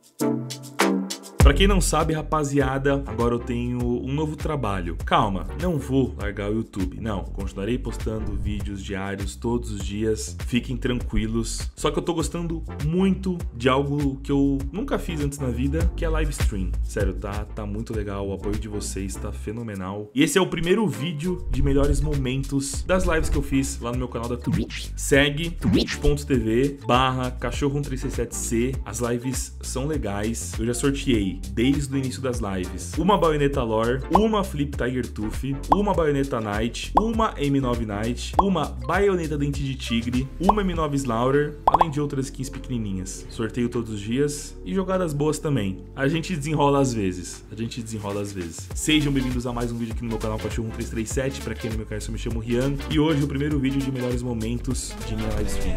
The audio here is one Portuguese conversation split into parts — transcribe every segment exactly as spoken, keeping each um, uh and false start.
Pra quem não sabe, rapaziada, agora eu tenho um novo trabalho. Calma, não vou largar o YouTube. Não, continuarei postando vídeos diários todos os dias. Fiquem tranquilos. Só que eu tô gostando muito de algo que eu nunca fiz antes na vida, que é live stream. Sério, tá, tá muito legal. O apoio de vocês tá fenomenal. E esse é o primeiro vídeo de melhores momentos das lives que eu fiz lá no meu canal da Twitch. Segue twitch.tv barra cachorro um três seis sete C. As lives são legais. Eu já sorteei desde o início das lives uma baioneta lore, uma flip tiger tooth, uma baioneta knight, uma M nove knight, uma baioneta dente de tigre, uma M nove slaughter, além de outras skins pequenininhas. Sorteio todos os dias e jogadas boas também. A gente desenrola às vezes, a gente desenrola às vezes. Sejam bem-vindos a mais um vídeo aqui no meu canal Cachorro um três três sete. Pra quem não me conhece, eu me chamo Rian e hoje o primeiro vídeo de melhores momentos de minha live stream.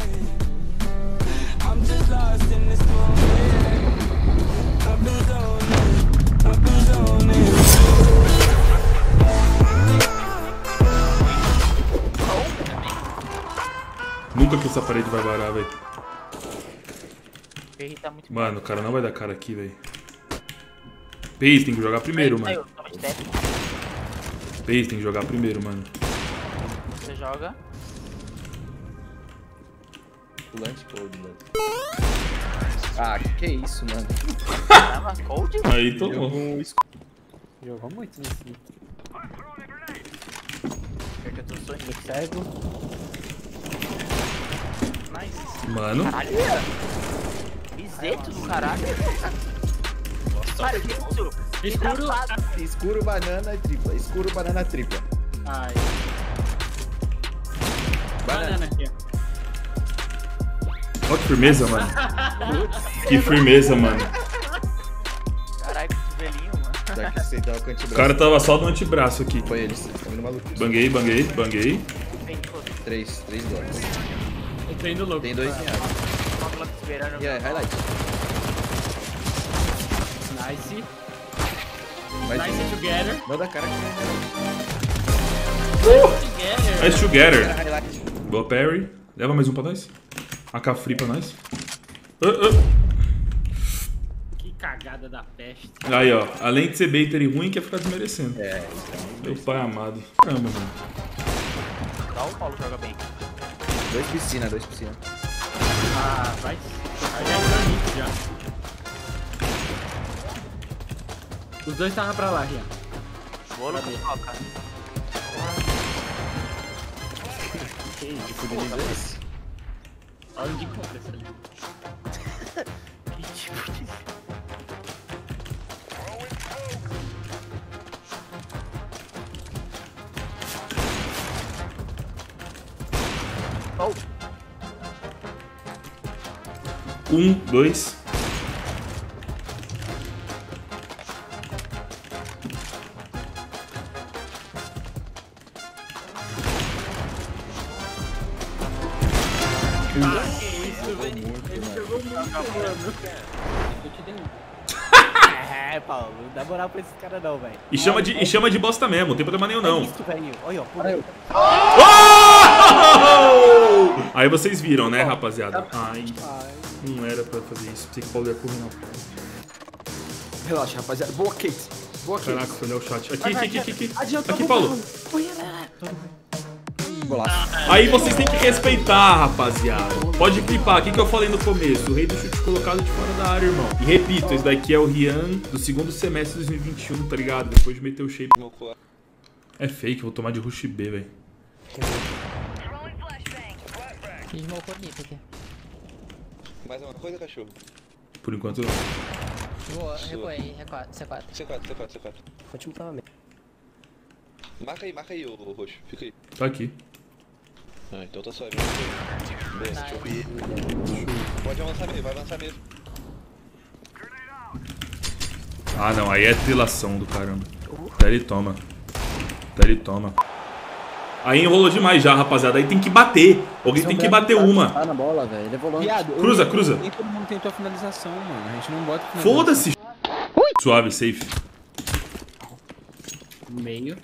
Nunca que essa parede vai varar, velho. Mano, o cara não vai dar cara aqui, velho. Pace tem que jogar primeiro, mano. Pace tem que jogar primeiro, mano. Você joga? Lunch cold, mano. Ah, que isso, mano. Caramba, cold? Aí tô bom. Jogou muito nesse. Porque eu tô sonhando. Cego. Nice. Mano. Caralho. Bizeto do caralho. Mano, que escuro. Escuro. Escuro, banana e tripla. Escuro, banana, tripla. Ai. Banana. Banana aqui, ó. Olha que firmeza, mano. Que firmeza, mano. Caralho, que velhinho, mano. Já que você tava com o O antebraço. cara tava só no antebraço aqui. Foi eles. Tá vendo maluco? Banguei, banguei, banguei. Vem, pô. Três. Três blocos. Eu tô indo louco. Tem dois em água. Uma lá esperando. E aí, highlight. Nice. Vai Nice ter. together. Manda cara aqui. Together. Nice together. Cara, highlight. Boa, parry. Leva mais um pra nós. A K free pra nós. Uh, uh. Que cagada da peste. Aí, ó. Além de ser baiter e ruim, quer ficar desmerecendo. É, então. Meu pai amado. Caramba, mano. Só o Paulo joga bem. Dois piscina, dois piscina. Ah, vai. Aí já entrou nisso já. Os dois estavam pra lá, já. Bolo com coca. Que isso? Que beleza esse? Olha onde encontra essa ali. Que tipo de... Oh! Um, dois. Ah, que isso, velho. Ele jogou muito, mano. Eu te dei um. É, Paulo, não dá moral pra esses caras não, velho. E chama, de, e chama de bosta mesmo, não tem problema nenhum, não. É isso, velho. Olha, ó. Por aí. Oh! Aí vocês viram, né, rapaziada? Ai, não era pra fazer isso. Pensei que o Paulo ia correr na porta. Relaxa, rapaziada. Boa, Kate. Boa, Kate. Caraca, foi olhar o chat. Aqui, aqui, aqui, aqui, aqui. Adianta, Aqui, vou- Paulo. Golaço. Aí vocês têm que respeitar, rapaziada. Pode clipar. O que, que eu falei no começo? O rei do chute colocado de fora da área, irmão. E repito, esse daqui é o Rian do segundo semestre de dois mil e vinte e um, tá ligado? Depois de meter o shape. É fake, vou tomar de rush B, velho. Smocou nisso aqui. Mais uma coisa, cachorro? Por enquanto não. Boa, recuei aí, C quatro. C quatro, C quatro, C quatro. Continua pra mim. Marca aí, marca aí, ô, ô roxo. Fica aí. Tá aqui. Ah, então tá suave. Beleza, deixa eu ver. Pode avançar mesmo, vai avançar mesmo. Ah, não. Aí é trilação do caramba. Até ele toma. Até ele toma. Aí enrolou demais já, rapaziada. Aí tem que bater. Alguém tem que bater uma. Tá na bola, velho. Ele é volante. Cruza, cruza. Nem todo mundo tentou a finalização, mano. A gente não bota finalização. Foda-se. Suave, safe. Meio.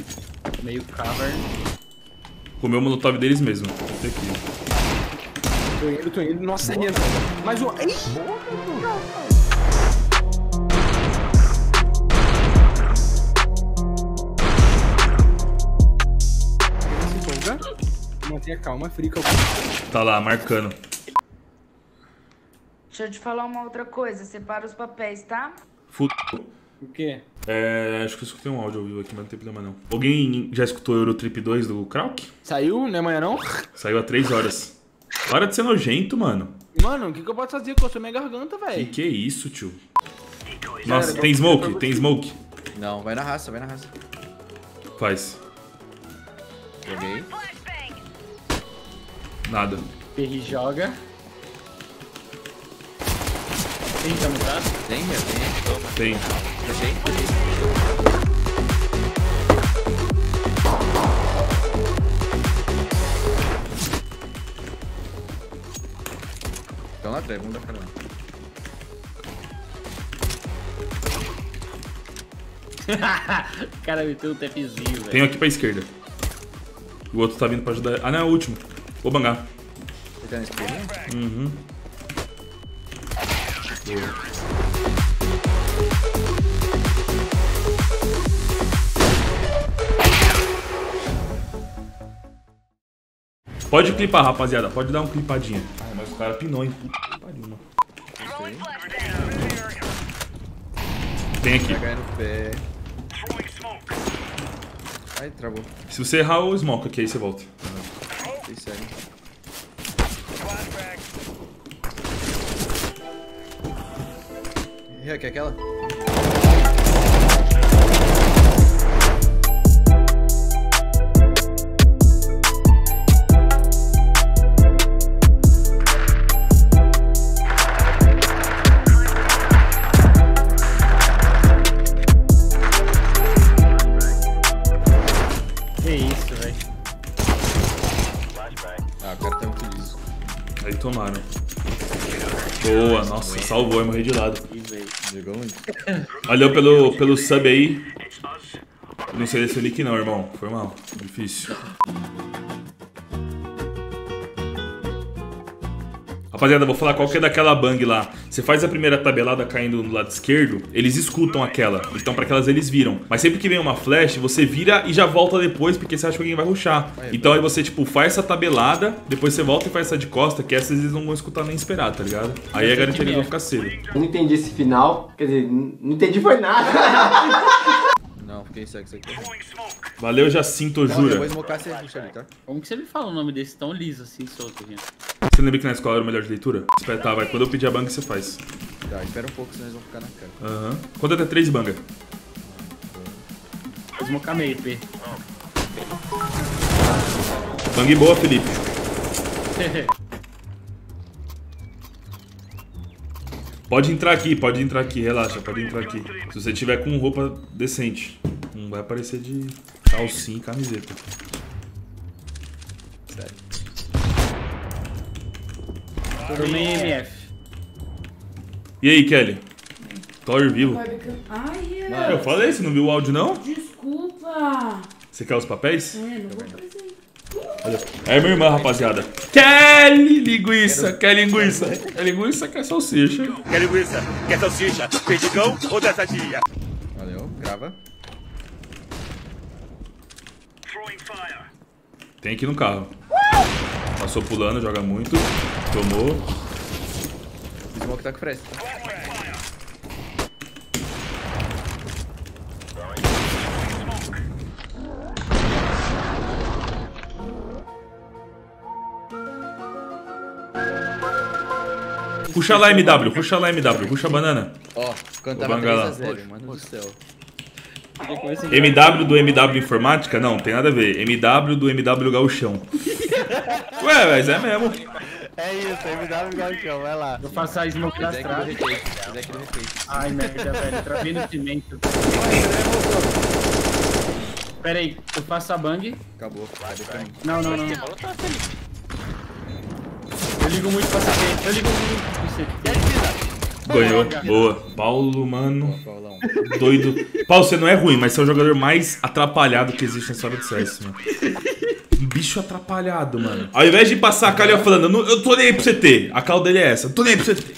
Meio cover. Comeu o molotov deles mesmo. Esse aqui. Tô indo, tô indo. Nossa, é mesmo. Mais um. Ih! Mantenha calma, frica. Tá lá, marcando. Deixa eu te falar uma outra coisa. Separa os papéis, tá? Fut... O quê? É, acho que eu escutei um áudio ao vivo aqui, mas não tem problema não. Alguém já escutou o Eurotrip dois do Krauk? Saiu, né, amanhã não? Saiu há três horas. Para de ser nojento, mano. Mano, o que, que eu posso fazer? Coçou minha garganta, Que velho. que é isso, tio? Nossa, tem smoke? Tem smoke? Não, vai na raça, vai na raça. Faz. Joguei. Nada. P R joga. Tem tá mutado? Tem, já tem. Tem. Estão lá atrás, vamos dar cara lá. O cara meteu um tapzinho, velho. Tem aqui pra esquerda. O outro tá vindo pra ajudar. Ah, não, é o último. Vou bangar. Você tá na esquerda? Uhum. Pode clipar, rapaziada. Pode dar uma clipadinha. Ah, mas o cara pinou, hein? Puta que pariu, mano. Tem aqui. Vai cair no pé. Ai, travou. Se você errar o smoke aqui, aí você volta. Tem sério. Quer aquela? Que isso, velho. Ah, o cara tá muito liso. Aí tomaram. Boa, nossa, salvou, eu morri de lado. Jogou muito. Valeu pelo, pelo sub aí. Não selecionei que não, irmão. Foi mal. Difícil. Rapaziada, vou falar qual que é daquela bang lá. Você faz a primeira tabelada caindo no lado esquerdo, eles escutam aquela. Então pra aquelas eles viram. Mas sempre que vem uma flash, você vira e já volta depois, porque você acha que alguém vai rushar. Então aí você, tipo, faz essa tabelada, depois você volta e faz essa de costa, que essas eles não vão escutar nem esperar, tá ligado? Aí é garantia que eles vão ficar cedo. Eu não entendi esse final. Quer dizer, não entendi foi nada. Não, fiquei cego, isso aqui. Valeu, Jacinto, Eu jura. vou esmocar você puxa ali, tá? Como que você me fala o nome desse tão liso assim, solto, gente? Você lembra que na escola era o melhor de leitura? Espera, tá, vai. Quando eu pedir a banga, você faz. Tá, espera um pouco, senão eles vão ficar na cara. Aham. Uhum. Quando até três banga. Vou smocar meio, P. Bang boa, Felipe. Pode entrar aqui, pode entrar aqui, relaxa, pode entrar aqui. Se você tiver com roupa decente. Não vai aparecer de calcinha e camiseta. Sério. Tomei M F. E aí, Kelly? Thor vivo. Ai, Ah, eu falei, você não viu o áudio não? desculpa. Você quer os papéis? É, não vou fazer. Olha. É minha irmã, rapaziada. Kelly linguiça, quer linguiça. Quer linguiça, quer salsicha. Quer linguiça? Quer salsicha? Perdigão ou dessa dia? Valeu, grava. Tem aqui no carro. Passou pulando, joga muito. Tomou. O smoke tá com fresta. Puxa lá M W, puxa lá M W, puxa a banana. Ó, quando Vou tava bangar lá. três a zero, mano do céu. M W do M W Informática? Não, tem nada a ver. M W do M W Gauchão. Ué, mas é mesmo. É isso, M W Gauchão, vai lá. Vou passar a smoke das Fizer aqui do traves. repeat, fizer aqui do repeat. Ai, merda, velho. Travei no cimento. Pera aí, eu faço a bang. Acabou, cadê pra mim? Não, não, não. Eu ligo muito pra saber. Eu ligo muito. Você. Ganhou, boa. Paulo, mano. Paulão. Doido. Paulo, você não é ruim, mas você é o jogador mais atrapalhado que existe na história do C S, mano. bicho atrapalhado, mano. Ao invés de passar a cal, ele falando, "Não, eu tô nem aí pro C T. A cal dele é essa, eu tô nem aí pro C T.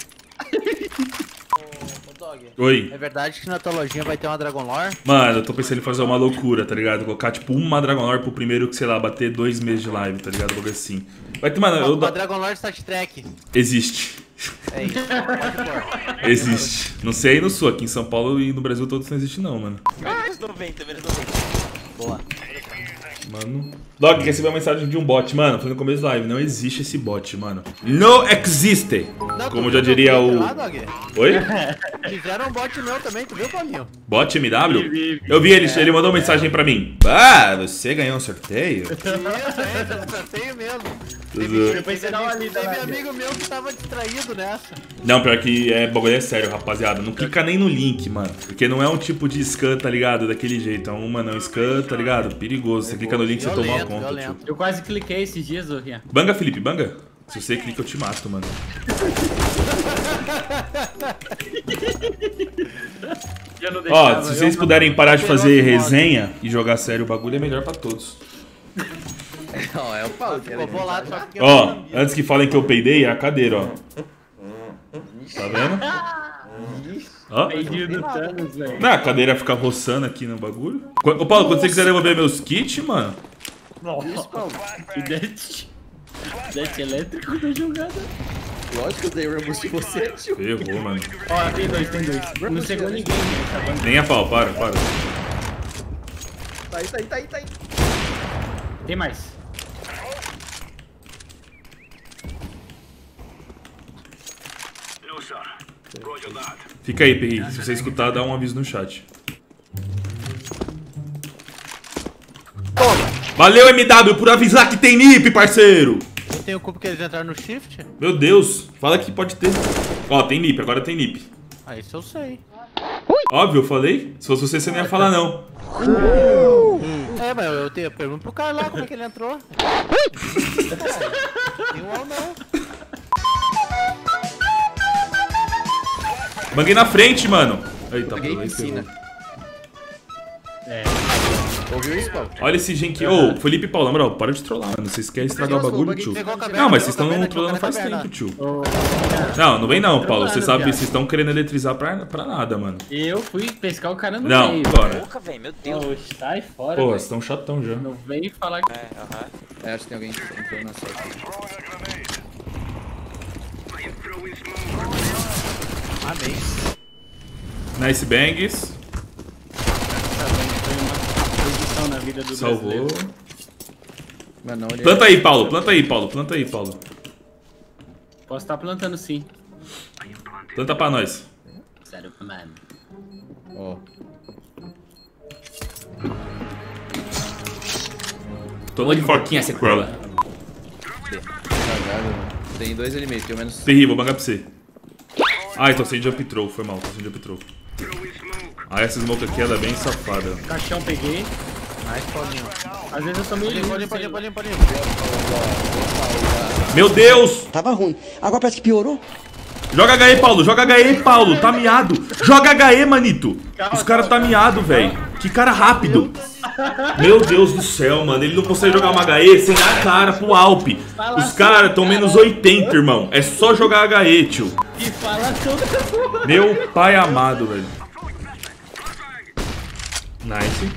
Oi. É verdade que na tua lojinha vai ter uma Dragon Lore? Mano, eu tô pensando em fazer uma loucura, tá ligado? Colocar, tipo, uma Dragon Lore pro primeiro que, sei lá, bater dois meses de live, tá ligado? Um bagulho assim. Vai ter, mano, eu... Uma Dragon Lore Stat Trek. Existe. É isso, pode pôr. Existe. Não sei aí no sul, aqui em São Paulo e no Brasil todo não existe não, mano. Menos noventa, menos noventa. Boa. Mano. Dog, recebeu uma mensagem de um bot. Mano, foi no começo da live. Não existe esse bot, mano. Não existe. Não, Como tu já viu diria meu o... Twitter lá, Dog? Oi? Fizeram um bot meu também, tu viu, Paulinho? Bot M W? Eu vi ele, ele mandou mensagem pra mim. Ah, você ganhou um sorteio? Isso, é, sorteio mesmo. Depois você dá uma lida Teve lá. amigo meu que tava distraído nessa. Não, pior que é bagulho é sério, rapaziada. Não clica nem no link, mano. Porque não é um tipo de scan, tá ligado? Daquele jeito. É uma não scan, tá ligado? Perigoso. Você clica no link, você toma uma conta, tio. Eu quase cliquei esses dias, ô Rian. Banga, Felipe, banga. Se você clica, eu te mato, mano. Ó, se vocês puderem parar de fazer resenha e jogar sério o bagulho, é melhor pra todos. Não, é o Paulo. Ficou bolado só porque... Ó, antes que falem que eu peidei, é a cadeira, ó. Tá vendo? Ó. Peidinho do Thanos, velho. Não, a cadeira fica roçando aqui no bagulho. Ô, Paulo, quando você quiser devolver meus kits, mano... Nossa, Paulo. Que det... Det elétrico da jogada. Lógico que eu dei o Rambus de você, tio. Ferrou, mano. Ó, tem dois, tem dois. Não chegou ninguém, né? Tá bom. Nem a pau, para, para. Tá aí, tá aí, tá aí, tá aí. Tem mais. Fica aí, Perri. Se você escutar, dá um aviso no chat. Valeu, M W, por avisar que tem N I P, parceiro! Eu tenho culpa que eles entraram no shift? Meu Deus, fala que pode ter. Ó, tem N I P, agora tem N I P. Ah, isso eu sei. Óbvio, eu falei. Se fosse você, você não ia falar, não. É, mas eu, tenho, eu pergunto pro cara lá como é que ele entrou. Tem um não. Banguei na frente, mano. Eita, Peguei pô, aí piscina. pegou. É. Ouviu isso, Paulo? Olha esse genki. Ô, Felipe e Paulo, na moral, para de trollar, mano. Vocês querem estragar o bagulho, tio? Não, mas vocês estão trollando faz tempo, tio. Não, não vem não, Paulo. Você sabe que vocês estão querendo eletrizar pra, pra nada, mano. Eu fui pescar o cara no Não, meio. bora. Boca, velho, meu Deus. Oxe, sai fora, Pô, velho. vocês estão chatão já. Não vem falar que... É, aham. É, acho que tem alguém que entrou na sorte. Amém. Nice bangs. Na vida do Salvou. Mano, não, ele Planta aí, Paulo. Planta aí, Paulo. Planta aí, Paulo. Posso estar plantando sim. Planta pra nós. Sério, mano. Ó. Toma de forquinha, sequela. Cagado, mano. Tem dois ali meio, pelo menos. Terrível, vou bangar pra você. Ai, tô sem jump throw. Foi mal, tô sem jump throw. Ah, essa smoke aqui ela é bem safada. Caixão peguei. Mais Paulinho. Às vezes eu tô meio Paulinho, lindo. Paulinho, Paulinho, Paulinho. Meu Deus! Tava ruim. Agora parece que piorou. Joga H E, Paulo. Joga H E, Paulo. Tá miado. Joga H E, manito. Os caras tá miado, velho. Que cara rápido. Meu Deus do céu, mano. Ele não consegue jogar uma H E sem dar a cara pro Alp. Os caras tão menos oitenta, irmão. É só jogar H E, tio. E fala tudo. Meu pai amado, velho. Nice.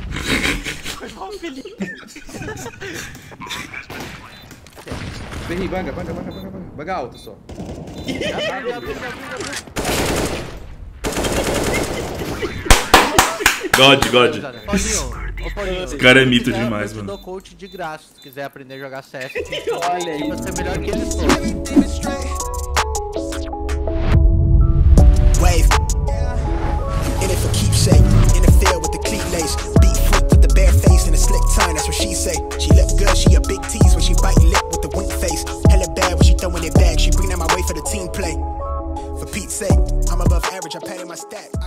Vem, banga, banga, banga, banga, banga. Banga alto só. God, God. Paulinho, ô Paulinho. Esse cara é mito demais, eu te mano. dou coach de graça se quiser aprender a jogar C S. Olha aí. Você é melhor que eles todos. Wave. In it for keepsake. In the field with the cleat lace. Beat freak with the bare face and a slick tongue. That's what she say. She look good. She a big tease when she bite lip with the wink face. Hella bad when she throwing it back. She bring that my way for the team play. For Pete's sake, I'm above average. I padded my stack.